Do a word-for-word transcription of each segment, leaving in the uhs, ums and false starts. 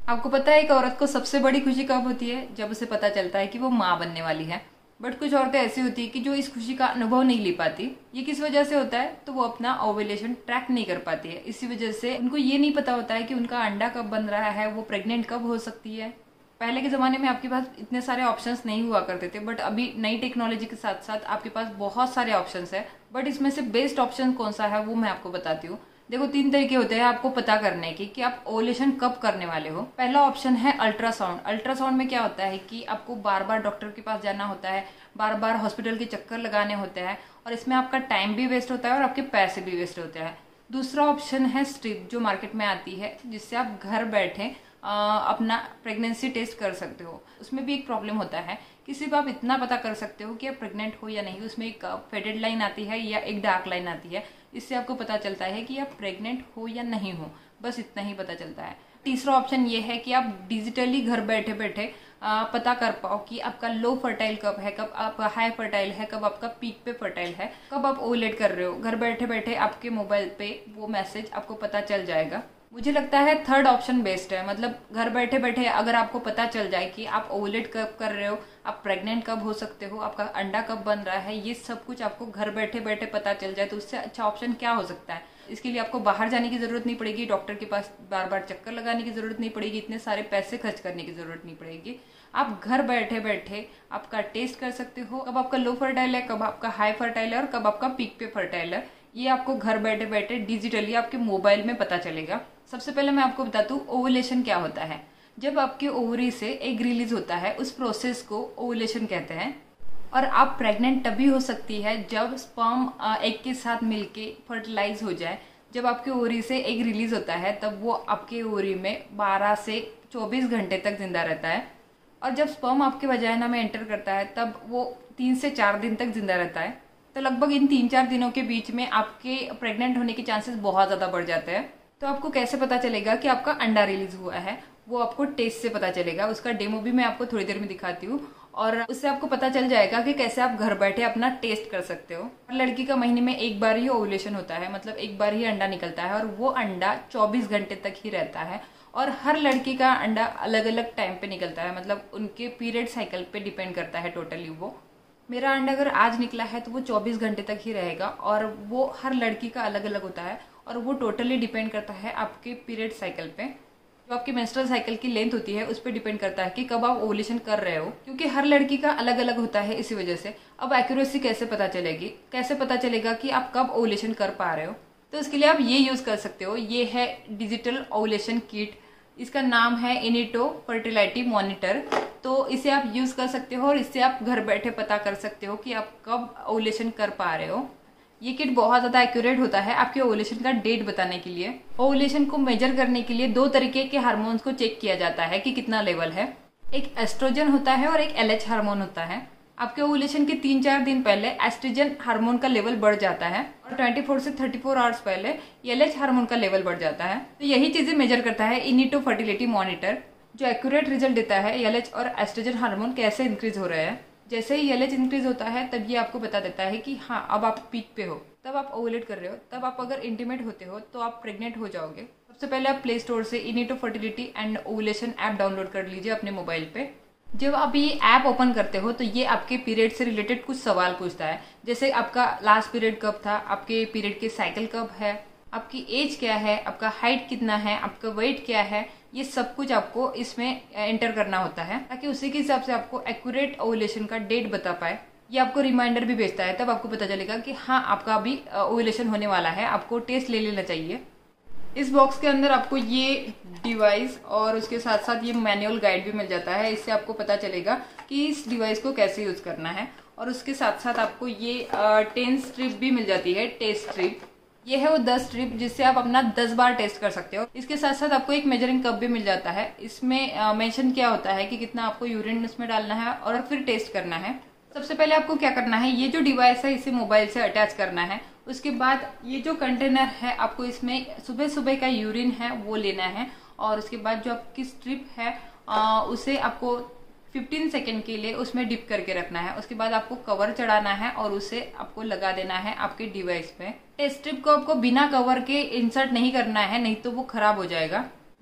आपको पता है एक औरत को सबसे बड़ी खुशी कब होती है? जब उसे पता चलता है कि वो माँ बनने वाली है। बट कुछ औरतें ऐसी होती है कि जो इस खुशी का अनुभव नहीं ले पाती। ये किस वजह से होता है? तो वो अपना ओव्यूलेशन ट्रैक नहीं कर पाती है। इसी वजह से उनको ये नहीं पता होता है कि उनका अंडा कब बन रहा है, वो प्रेग्नेंट कब हो सकती है। पहले के ज़माने में आपके पास इतने सारे ऑप्शंस नहीं हुआ करते थे, बट अभी नई टेक्नोलॉजी के साथ साथ आपके पास बहुत सारे ऑप्शंस है। बट इसमें से बेस्ट ऑप्शन कौन सा है वो मैं आपको बताती हूँ। देखो, तीन तरीके होते हैं आपको पता करने के कि आप ओवुलेशन कब करने वाले हो। पहला ऑप्शन है अल्ट्रासाउंड। अल्ट्रासाउंड में क्या होता है कि आपको बार बार डॉक्टर के पास जाना होता है, बार बार हॉस्पिटल के चक्कर लगाने होते हैं, और इसमें आपका टाइम भी वेस्ट होता है और आपके पैसे भी वेस्ट होते हैं। दूसरा ऑप्शन है स्ट्रिप, जो मार्केट में आती है, जिससे आप घर बैठे आ, अपना प्रेगनेंसी टेस्ट कर सकते हो। उसमें भी एक प्रॉब्लम होता है कि सिर्फ आप इतना पता कर सकते हो कि आप प्रेग्नेंट हो या नहीं। उसमें एक फेडेड लाइन आती है या एक डार्क लाइन आती है, इससे आपको पता चलता है कि आप प्रेग्नेंट हो या नहीं हो, बस इतना ही पता चलता है। तीसरा ऑप्शन ये है कि आप डिजिटली घर बैठे बैठे आ, पता कर पाओ कि आपका लो फर्टाइल कब है, कब आपका हाई फर्टाइल है, कब आपका पीक पे फर्टाइल है, कब आप ओवुलेट कर रहे हो। घर बैठे बैठे आपके मोबाइल पे वो मैसेज आपको पता चल जाएगा। मुझे लगता है थर्ड ऑप्शन बेस्ट है। मतलब घर बैठे बैठे अगर आपको पता चल जाए कि आप ओवुलेट कब कर रहे हो, आप प्रेग्नेंट कब हो सकते हो, आपका अंडा कब बन रहा है, ये सब कुछ आपको घर बैठे बैठे पता चल जाए, तो उससे अच्छा ऑप्शन क्या हो सकता है। इसके लिए आपको बाहर जाने की जरूरत नहीं पड़ेगी, डॉक्टर के पास बार बार चक्कर लगाने की जरूरत नहीं पड़ेगी, इतने सारे पैसे खर्च करने की जरूरत नहीं पड़ेगी। आप घर बैठे बैठे आपका टेस्ट कर सकते हो, कब आपका लो फर्टाइल है, कब आपका हाई फर्टाइल है और कब आपका पीक पे फर्टाइल है। ये आपको घर बैठे बैठे डिजिटली आपके मोबाइल में पता चलेगा। सबसे पहले मैं आपको बता दूं ओवुलेशन क्या होता है। जब आपके ओवरी से एग रिलीज होता है, उस प्रोसेस को ओवुलेशन कहते हैं। और आप प्रेग्नेंट तभी हो सकती है जब स्पर्म एग के साथ मिलके फर्टिलाइज हो जाए। जब आपके ओवरी से एग रिलीज होता है तब वो आपके ओवरी में बारह से चौबीस घंटे तक जिंदा रहता है, और जब स्पर्म आपके वजाइना में एंटर करता है तब वो तीन से चार दिन तक जिंदा रहता है। तो लगभग इन तीन चार दिनों के बीच में आपके प्रेग्नेंट होने के चांसेस बहुत ज्यादा बढ़ जाते हैं। तो आपको कैसे पता चलेगा कि आपका अंडा रिलीज हुआ है? वो आपको टेस्ट से पता चलेगा। उसका डेमो भी मैं आपको थोड़ी देर में दिखाती हूँ, और उससे आपको पता चल जाएगा कि कैसे आप घर बैठे अपना टेस्ट कर सकते हो। हर लड़की का महीने में एक बार ही ओवुलेशन होता है, मतलब एक बार ही अंडा निकलता है, और वो अंडा चौबीस घंटे तक ही रहता है। और हर लड़की का अंडा अलग अलग टाइम पे निकलता है, मतलब उनके पीरियड साइकिल पे डिपेंड करता है टोटली। वो मेरा अंडा अगर आज निकला है तो वो चौबीस घंटे तक ही रहेगा, और वो हर लड़की का अलग अलग होता है, और वो टोटली डिपेंड करता है आपके पीरियड साइकिल पे। जो आपकी मेंस्ट्रुअल साइकिल की लेंथ होती है उस पर डिपेंड करता है कि कब आप ओवुलेशन कर रहे हो, क्योंकि हर लड़की का अलग अलग होता है। इसी वजह से अब एक्यूरेसी कैसे पता चलेगी, कैसे पता चलेगा कि आप कब ओवुलेशन कर पा रहे हो? तो इसके लिए आप ये यूज कर सकते हो। ये है डिजिटल ओवुलेशन किट, इसका नाम है इनिटो फर्टिलिटी मॉनिटर। तो इसे आप यूज कर सकते हो और इससे आप घर बैठे पता कर सकते हो कि आप कब ओवुलेशन कर पा रहे हो। ये किट बहुत ज्यादा एक्यूरेट होता है आपके ओवुलेशन का डेट बताने के लिए। ओवुलेशन को मेजर करने के लिए दो तरीके के हार्मोन्स को चेक किया जाता है कि कितना लेवल है। एक एस्ट्रोजन होता है और एक एलएच हार्मोन होता है। आपके ओवुलेशन के तीन चार दिन पहले एस्ट्रोजन हार्मोन का लेवल बढ़ जाता है, और चौबीस से चौंतीस आवर्स पहले एलएच हार्मोन का लेवल बढ़ जाता है। तो यही चीजें मेजर करता है इनिटो फर्टिलिटी मॉनिटर, जो एक्यूरेट रिजल्ट देता है एलएच और एस्ट्रोजन हार्मोन कैसे इंक्रीज हो रहे हैं। जैसे ही एलएच इंक्रीज होता है तब ये आपको बता देता है कि हाँ अब आप पीक पे हो, तब आप ओवुलेट कर रहे हो। तब आप अगर इंटीमेट होते हो तो आप प्रेग्नेंट हो जाओगे। सबसे पहले आप प्ले स्टोर से Inito fertility and ovulation app download कर लीजिए अपने मोबाइल पे। जब आप ये ऐप ओपन करते हो तो ये आपके पीरियड से रिलेटेड कुछ सवाल पूछता है, जैसे आपका लास्ट पीरियड कब था, आपके पीरियड के साइकिल कब है, आपकी एज क्या है, आपका हाइट कितना है, आपका वेट क्या है। ये सब कुछ आपको इसमें एंटर करना होता है ताकि उसी के हिसाब से आपको एक्यूरेट ओवुलेशन का डेट बता पाए। ये आपको रिमाइंडर भी भेजता है, तब आपको पता चलेगा कि हाँ आपका अभी ओवुलेशन होने वाला है, आपको टेस्ट ले लेना चाहिए। इस बॉक्स के अंदर आपको ये डिवाइस और उसके साथ साथ ये मैनुअल गाइड भी मिल जाता है। इससे आपको पता चलेगा कि इस डिवाइस को कैसे यूज करना है, और उसके साथ साथ आपको ये टेन स्ट्रिप भी मिल जाती है, टेस्ट स्ट्रिप। ये है वो दस स्ट्रिप जिससे आप अपना दस बार टेस्ट कर सकते हो। इसके साथ साथ आपको एक मेजरिंग कप भी मिल जाता है। इसमें मेंशन किया होता है कि कितना आपको यूरिन इसमें डालना है और फिर टेस्ट करना है। सबसे पहले आपको क्या करना है, ये जो डिवाइस है इसे मोबाइल से अटैच करना है। उसके बाद ये जो कंटेनर है आपको इसमें सुबह सुबह का यूरिन है वो लेना है, और उसके बाद जो आपकी स्ट्रिप है आ, उसे आपको पंद्रह सेकंड के लिए उसमें डिप करके रखना है। उसके बाद आपको कवर चढ़ाना है और उसे आपको लगा देना है आपके डिवाइस पे। इस स्ट्रिप को आपको बिना कवर के इंसर्ट नहीं करना है, नहीं तो वो खराब हो जाएगा।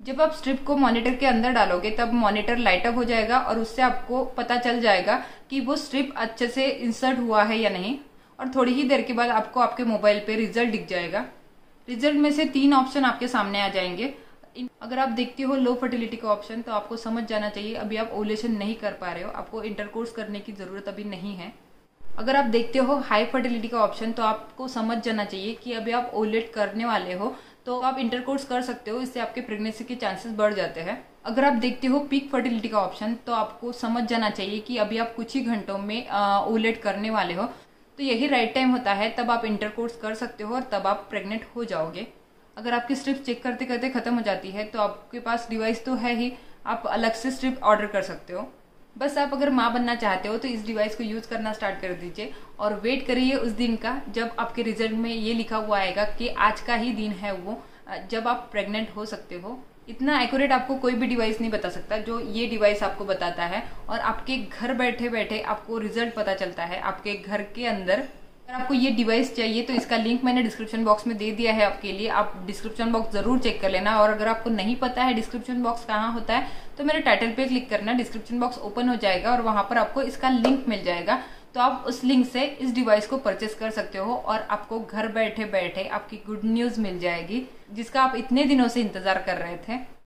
जब आप स्ट्रिप को मॉनिटर के अंदर डालोगे तब मॉनिटर लाइट अप हो जाएगा और उससे आपको पता चल जाएगा कि वो स्ट्रिप अच्छे से इंसर्ट हुआ है या नहीं। और थोड़ी ही देर के बाद आपको आपके मोबाइल पे रिजल्ट दिख जाएगा। रिजल्ट में से तीन ऑप्शन आपके सामने आ जाएंगे। अगर आप देखते हो लो फर्टिलिटी का ऑप्शन, तो आपको समझ जाना चाहिए अभी आप ओवुलेशन नहीं कर पा रहे हो, आपको इंटरकोर्स करने की जरूरत अभी नहीं है। अगर आप देखते हो हाई फर्टिलिटी का ऑप्शन, तो आपको समझ जाना चाहिए कि अभी आप ओवुलेट करने वाले हो, तो आप इंटरकोर्स कर सकते हो, इससे आपके प्रेगनेंसी के चांसेस बढ़ जाते हैं। अगर आप देखते हो पीक फर्टिलिटी का ऑप्शन, तो आपको समझ जाना चाहिए कि अभी आप कुछ ही घंटों में ओवुलेट करने वाले हो, तो यही राइट टाइम होता है, तब आप इंटरकोर्स कर सकते हो और तब आप प्रेग्नेंट हो जाओगे। अगर आपकी स्ट्रिप चेक करते करते खत्म हो जाती है तो आपके पास डिवाइस तो है ही, आप अलग से स्ट्रिप ऑर्डर कर सकते हो। बस आप अगर माँ बनना चाहते हो तो इस डिवाइस को यूज करना स्टार्ट कर दीजिए और वेट करिए उस दिन का जब आपके रिजल्ट में ये लिखा हुआ आएगा कि आज का ही दिन है वो जब आप प्रेग्नेंट हो सकते हो। इतना एक्यूरेट आपको कोई भी डिवाइस नहीं बता सकता जो ये डिवाइस आपको बताता है, और आपके घर बैठे बैठे आपको रिजल्ट पता चलता है आपके घर के अंदर। अगर आपको ये डिवाइस चाहिए तो इसका लिंक मैंने डिस्क्रिप्शन बॉक्स में दे दिया है आपके लिए, आप डिस्क्रिप्शन बॉक्स जरूर चेक कर लेना। और अगर आपको नहीं पता है डिस्क्रिप्शन बॉक्स कहाँ होता है तो मेरे टाइटल पे क्लिक करना, डिस्क्रिप्शन बॉक्स ओपन हो जाएगा और वहां पर आपको इसका लिंक मिल जाएगा। तो आप उस लिंक से इस डिवाइस को परचेस कर सकते हो और आपको घर बैठे बैठे आपकी गुड न्यूज मिल जाएगी जिसका आप इतने दिनों से इंतजार कर रहे थे।